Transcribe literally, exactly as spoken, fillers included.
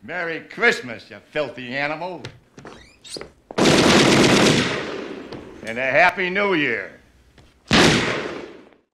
Merry Christmas, you filthy animal. And a Happy New Year.